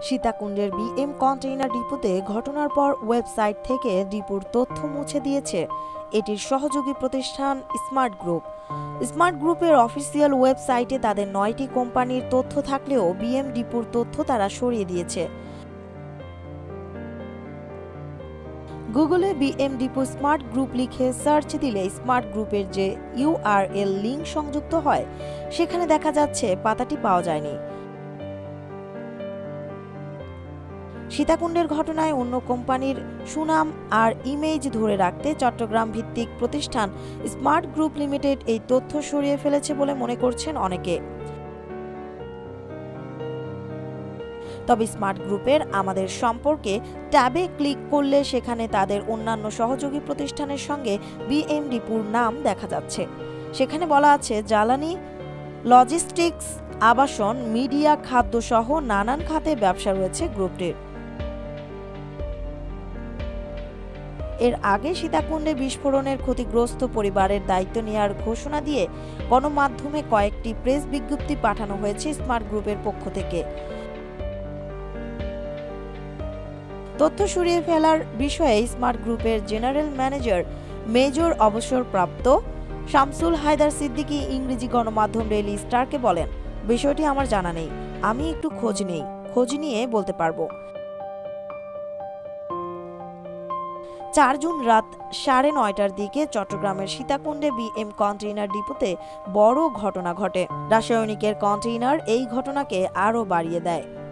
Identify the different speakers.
Speaker 1: সীতাকুণ্ডের BM container ডিপোতে ঘটনার পর website থেকে ডিপোর তথ্য মুছে দিয়েছে এটির সহযোগী প্রতিষ্ঠান স্মার্ট গ্রুপ। স্মার্ট গ্রুপের অফিসিয়াল ওয়েবসাইটে তাদের ৯টি কোম্পানির তথ্য থাকলেও বিএম ডিপোর তথ্য তারা সরিয়ে দিয়েছে। গুগলে বিএম ডিপো স্মার্ট গ্রুপ লিখে সার্চ দিলে স্মার্ট গ্রুপের যে ইউআরএল লিঙ্ক সংযুক্ত হয় সেখানে দেখা যাচ্ছে পাতাটি পাওয়া যায়নি। সীতাকুণ্ডের ঘটনায় অন্য কোম্পানির সুনাম আর ইমেজ ধরে রাখতে চট্টগ্রাম ভিত্তিক প্রতিষ্ঠান স্মার্ট গ্রুপ লিমিটেড এই তথ্য সরিয়ে ফেলেছে বলে মনে করছেন অনেকে। তবে স্মার্ট গ্রুপের আমাদের সম্পর্কে ট্যাবে ক্লিক করলে সেখানে তাদের অন্যান্য সহযোগী প্রতিষ্ঠানের সঙ্গে বিএম ডিপোর নাম দেখা যাচ্ছে। সেখানে বলা আছে জ্বালানি, লজিস্টিক্স, আবাসন, মিডিয়া, খাদ্য সহ নানান খাতে ব্যবসা রয়েছে গ্রুপটির। এর আগে সীতাকুণ্ডে বিস্ফোরণের ক্ষতিগ্রস্ত পরিবারের দায়িত্ব নেওয়ার ঘোষণা দিয়ে গণমাধ্যমে কয়েকটি প্রেস বিজ্ঞপ্তি পাঠানো হয়েছে স্মার্ট গ্রুপের পক্ষ থেকে। তথ্য সরিয়ে ফেলার বিষয়ে স্মার্ট গ্রুপের জেনারেল ম্যানেজার মেজর অবসরপ্রাপ্ত শামসুল হায়দার সিদ্দিকী ইংরেজি গণমাধ্যম ডেইলি স্টারকে বলেন, বিষয়টি আমার জানা নেই, আমি একটু খোঁজ নিয়ে বলতে পারবো। ৪ জুন রাত ৯:৩০টার দিকে চট্টগ্রামের সীতাকুণ্ডে বিএম কন্টেইনার ডিপোতে বড় ঘটনা ঘটে। রাসায়নিকের কন্টেইনার এই ঘটনাকে আরও বাড়িয়ে দেয়।